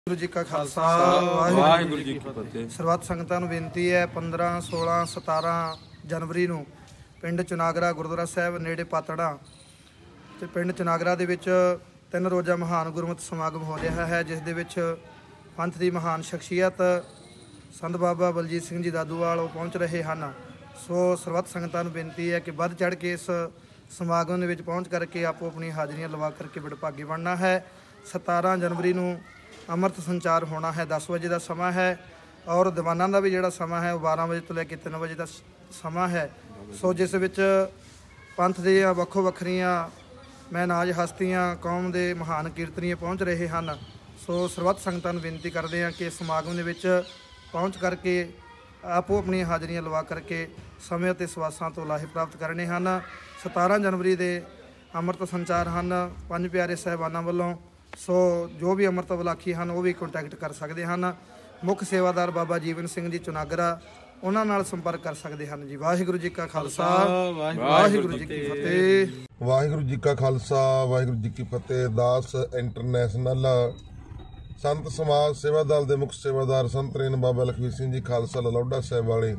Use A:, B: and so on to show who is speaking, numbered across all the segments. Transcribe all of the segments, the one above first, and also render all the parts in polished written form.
A: वाहिगुरू जी का खालसा वाहिगुरू जी की फतेह। ਸਰਬੱਤ ਸੰਗਤਾਂ ਨੂੰ ਬੇਨਤੀ ਹੈ 15 16 17 ਜਨਵਰੀ ਨੂੰ ਪਿੰਡ ਚੁਨਾਗਰਾ ਗੁਰਦੁਆਰਾ ਸਾਹਿਬ ਨੇੜੇ ਪਾਤੜਾ ਤੇ ਪਿੰਡ ਚੁਨਾਗਰਾ ਦੇ ਵਿੱਚ 3 ਰੋਜ਼ਾ ਮਹਾਨ ਗੁਰਮਤਿ ਸਮਾਗਮ ਹੋ ਰਿਹਾ ਹੈ, ਜਿਸ ਦੇ ਵਿੱਚ ਪੰਥ ਦੀ ਮਹਾਨ ਸ਼ਖਸੀਅਤ ਸੰਤ ਬਾਬਾ ਬਲਜੀਤ ਸਿੰਘ ਜੀ ਦਾਦੂਵਾਲ ਉਹ ਪਹੁੰਚ ਰਹੇ ਹਨ। ਸੋ ਸਰਬੱਤ ਸੰਗਤਾਂ ਨੂੰ ਬੇਨਤੀ ਹੈ ਕਿ ਵੱਧ ਚੜ੍ਹ ਕੇ ਇਸ ਸਮਾਗਮ ਦੇ ਵਿੱਚ ਪਹੁੰਚ ਕਰਕੇ ਆਪੋ ਆਪਣੀ ਹਾਜ਼ਰੀਆਂ ਲਵਾ ਕਰਕੇ ਵਡਭਾਗੀ ਬਣਨਾ ਹੈ। 17 ਜਨਵਰੀ ਨੂੰ ਅੰਮ੍ਰਿਤ ਸੰਚਾਰ ਹੋਣਾ ਹੈ, 10 ਵਜੇ ਦਾ ਸਮਾਂ ਹੈ ਔਰ ਦੀਵਾਨਾਂ ਦਾ ਵੀ ਜਿਹੜਾ ਸਮਾਂ ਹੈ ਉਹ 12 ਵਜੇ ਤੋਂ ਲੈ ਕੇ 3 ਵਜੇ ਦਾ ਸਮਾਂ ਹੈ। ਸੋ ਜਿਸ ਵਿੱਚ ਪੰਥ ਦੀਆਂ ਵੱਖੋ ਵੱਖਰੀਆਂ ਮਹਿਨਾਜ ਹਸਤੀਆਂ ਕੌਮ ਦੇ ਮਹਾਨ ਕੀਰਤਨੀਏ ਪਹੁੰਚ ਰਹੇ ਹਨ। ਸੋ ਸਰਬੱਤ ਸੰਗਤਾਂ ਨੂੰ ਬੇਨਤੀ ਕਰਦੇ ਹਾਂ ਕਿ ਇਸ ਸਮਾਗਮ ਦੇ ਵਿੱਚ ਪਹੁੰਚ ਕਰਕੇ ਆਪੋ ਆਪਣੀਆਂ ਹਾਜ਼ਰੀਆਂ ਲਵਾ ਕਰਕੇ ਸਮੇਂ ਅਤੇ ਸਵਾਸਾਂ ਤੋਂ ਲਾਹੇ ਪ੍ਰਾਪਤ ਕਰਨੇ ਹਨ। 17 ਜਨਵਰੀ ਦੇ ਅੰਮ੍ਰਿਤ ਸੰਚਾਰ ਹਨ 5 ਪਿਆਰੇ ਸਾਹਿਬਾਨਾਂ ਵੱਲੋਂ। ਸੋ ਜੋ ਵੀ ਅੰਮ੍ਰਿਤ ਵਿਲਾਖੀ ਹਨ ਉਹ ਵੀ ਕੰਟੈਕਟ ਕਰ ਸਕਦੇ ਹਨ। ਮੁੱਖ ਸੇਵਾਦਾਰ ਬਾਬਾ ਜੀਵਨ ਸਿੰਘ ਜੀ ਚੁਨਾਗਰਾ, ਉਹਨਾਂ ਨਾਲ ਸੰਪਰਕ ਕਰ ਸਕਦੇ ਹਨ ਜੀ। ਵਾਹਿਗੁਰੂ ਜੀ ਕਾ ਖਾਲਸਾ ਵਾਹਿਗੁਰੂ ਜੀ ਕੀ ਫਤਿਹ।
B: ਵਾਹਿਗੁਰੂ ਜੀ ਕਾ ਖਾਲਸਾ ਵਾਹਿਗੁਰੂ ਜੀ ਕੀ ਫਤਿਹ। ਦਾਸ ਇੰਟਰਨੈਸ਼ਨਲ ਸੰਤ ਸਮਾਜ ਸੇਵਾ ਦਲ ਦੇ ਮੁੱਖ ਸੇਵਾਦਾਰ ਸੰਤ ਰੇਨ ਬਾਬਾ ਲਖਵੀਰ ਸਿੰਘ ਜੀ ਖਾਲਸਾ ਲਲੌਡਾ ਸਾਹਿਬ ਵਾਲੇ।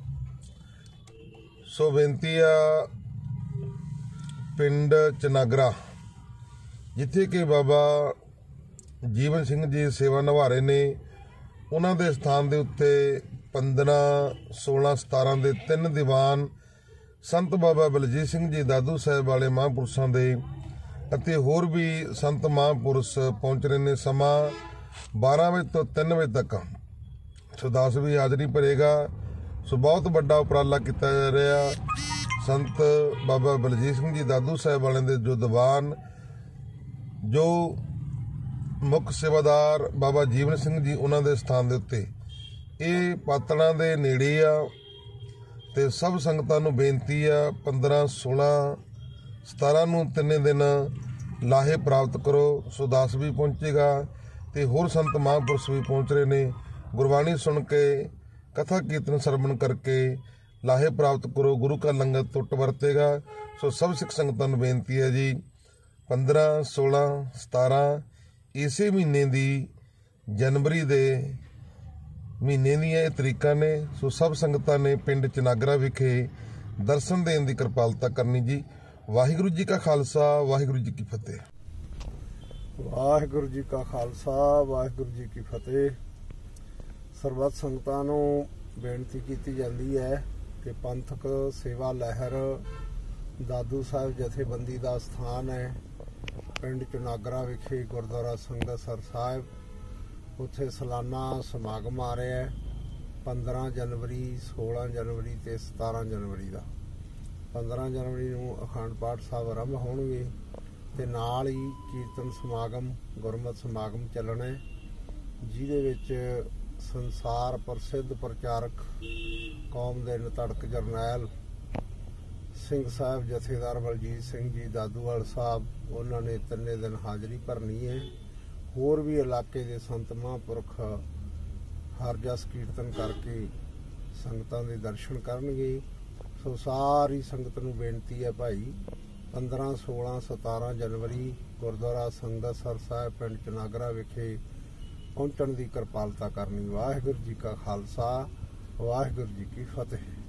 B: ਸੋ ਬੇਨਤੀ ਆ ਪਿੰਡ ਚਨਾਗਰਾ ਜਿੱਥੇ ਕਿ ਬਾਬਾ ਜੀਵਨ ਸਿੰਘ ਜੀ ਸੇਵਾ ਨਿਭਾ ਰਹੇ ਨੇ, ਉਹਨਾਂ ਦੇ ਸਥਾਨ ਦੇ ਉੱਤੇ 15 16 17 ਦੇ 3 ਦੀਵਾਨ ਸੰਤ ਬਾਬਾ ਬਲਜੀਤ ਸਿੰਘ ਜੀ ਦਾਦੂ ਸਾਹਿਬ ਵਾਲੇ ਮਹਾਂਪੁਰਸ਼ਾਂ ਦੇ ਅਤੇ ਹੋਰ ਵੀ ਸੰਤ ਮਹਾਂਪੁਰਸ਼ ਪਹੁੰਚ ਰਹੇ ਨੇ। ਸਮਾਂ 12 ਵਜੇ ਤੋਂ 3 ਵਜੇ ਤੱਕ। ਸੋ 10 ਵੀ ਹਾਜ਼ਰੀ ਭਰੇਗਾ। ਸੋ ਬਹੁਤ ਵੱਡਾ ਉਪਰਾਲਾ ਕੀਤਾ ਜਾ ਰਿਹਾ। ਸੰਤ ਬਾਬਾ ਬਲਜੀਤ ਸਿੰਘ ਜੀ ਦਾਦੂ ਸਾਹਿਬ ਵਾਲਿਆਂ ਦੇ ਜੋ ਦੀਵਾਨ, ਜੋ ਮੁੱਖ ਸੇਵਾਦਾਰ ਬਾਬਾ ਜੀਵਨ ਸਿੰਘ ਜੀ ਉਹਨਾਂ ਦੇ ਸਥਾਨ ਦੇ ਉੱਤੇ, ਇਹ ਪਾਤੜਾਂ ਦੇ ਨੇੜੇ ਆ ਤੇ ਸਭ ਸੰਗਤਾਂ ਨੂੰ ਬੇਨਤੀ ਆ 15 16 17 ਨੂੰ 3 ਦਿਨ ਲਾਹੇ ਪ੍ਰਾਪਤ ਕਰੋ। ਸੋ ਦਾਸ ਵੀ ਪਹੁੰਚੇਗਾ ਤੇ ਹੋਰ ਸੰਤ ਮਹਾਂਪੁਰਸ਼ ਵੀ ਪਹੁੰਚ ਰਹੇ ਨੇ। ਗੁਰਬਾਣੀ ਸੁਣ ਕੇ ਕਥਾ ਕੀਰਤਨ ਸਰਵਣ ਕਰਕੇ ਲਾਹੇ ਪ੍ਰਾਪਤ ਕਰੋ। ਗੁਰੂ ਕਾ ਲੰਗਰ ਟੁੱਟ ਵਰਤੇਗਾ। ਸੋ ਸਭ ਸਿੱਖ ਸੰਗਤਾਂ ਨੂੰ ਬੇਨਤੀ ਹੈ ਜੀ 15 16 17 ਇਸੇ ਮਹੀਨੇ ਦੀ ਜਨਵਰੀ ਦੇ ਮਹੀਨੇ ਦੀਆਂ ਇਹ ਤਰੀਕਾਂ ਨੇ। ਸੋ ਸਭ ਸੰਗਤਾਂ ਨੇ ਪਿੰਡ ਚਨਾਗਰਾ ਵਿਖੇ ਦਰਸ਼ਨ ਦੇਣ ਦੀ ਕਿਰਪਾਲਤਾ ਕਰਨੀ ਜੀ। ਵਾਹਿਗੁਰੂ ਜੀ ਕਾ ਖਾਲਸਾ ਵਾਹਿਗੁਰੂ ਜੀ ਕੀ ਫਤਿਹ।
C: ਵਾਹਿਗੁਰੂ ਜੀ ਕਾ ਖਾਲਸਾ ਵਾਹਿਗੁਰੂ ਜੀ ਕੀ ਫਤਿਹ। ਸਰਬੱਤ ਸੰਗਤਾਂ ਨੂੰ ਬੇਨਤੀ ਕੀਤੀ ਜਾਂਦੀ ਹੈ ਕਿ ਪੰਥਕ ਸੇਵਾ ਲਹਿਰ ਦਾਦੂ ਸਾਹਿਬ ਜਥੇਬੰਦੀ ਦਾ ਸਥਾਨ ਹੈ ਪਿੰਡ ਚੁਨਾਗਰਾ ਵਿਖੇ ਗੁਰਦੁਆਰਾ ਸੰਗਤਸਰ ਸਾਹਿਬ। ਉੱਥੇ ਸਾਲਾਨਾ ਸਮਾਗਮ ਆ ਰਿਹਾ ਹੈ 15 ਜਨਵਰੀ 16 ਜਨਵਰੀ ਤੇ 17 ਜਨਵਰੀ ਦਾ। 15 ਜਨਵਰੀ ਨੂੰ ਅਖੰਡ ਪਾਠ ਸਾਹਿਬ ਆਰੰਭ ਹੋਣਗੇ ਤੇ ਨਾਲ ਹੀ ਕੀਰਤਨ ਸਮਾਗਮ ਗੁਰਮਤਿ ਸਮਾਗਮ ਚੱਲਣਾ ਹੈ, ਜਿਹਦੇ ਵਿੱਚ ਸੰਸਾਰ ਪ੍ਰਸਿੱਧ ਪ੍ਰਚਾਰਕ ਕੌਮ ਦੇ ਨਿਧੜਕ ਜਰਨੈਲ ਸਿੰਘ ਸਾਹਿਬ ਜਥੇਦਾਰ ਬਲਜੀਤ ਸਿੰਘ ਜੀ ਦਾਦੂਵਾਲ ਸਾਹਿਬ, ਉਹਨਾਂ ਨੇ 3 ਦਿਨ ਹਾਜ਼ਰੀ ਭਰਨੀ ਹੈ। ਹੋਰ ਵੀ ਇਲਾਕੇ ਦੇ ਸੰਤ ਮਹਾਂਪੁਰਖ ਹਰ ਜਸ ਕੀਰਤਨ ਕਰਕੇ ਸੰਗਤਾਂ ਦੇ ਦਰਸ਼ਨ ਕਰਨਗੇ। ਸੋ ਸਾਰੀ ਸੰਗਤ ਨੂੰ ਬੇਨਤੀ ਹੈ ਭਾਈ 15 16 17 ਜਨਵਰੀ ਗੁਰਦੁਆਰਾ ਸੰਗਤਸਰ ਸਾਹਿਬ ਪਿੰਡ ਚਨਾਗਰਾ ਵਿਖੇ ਪਹੁੰਚਣ ਦੀ ਕਿਰਪਾਲਤਾ ਕਰਨੀ। ਵਾਹਿਗੁਰੂ ਜੀ ਕਾ ਖਾਲਸਾ ਵਾਹਿਗੁਰੂ ਜੀ ਕੀ ਫਤਿਹ।